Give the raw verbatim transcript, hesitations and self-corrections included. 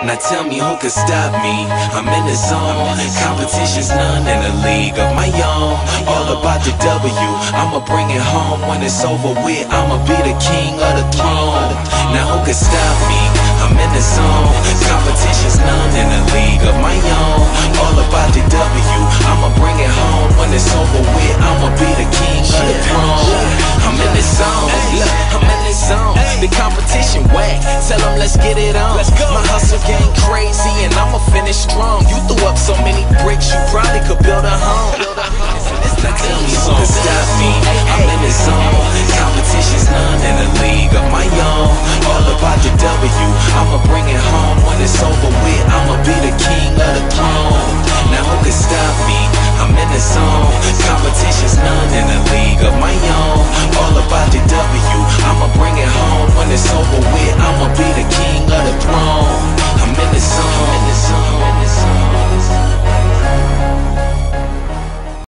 Now tell me who could stop me? I'm in the zone. Competition's none in a league of my own. All about the W, I'ma bring it home. When it's over with, I'ma be the king of the throne. Now who could stop me? I'm in the zone.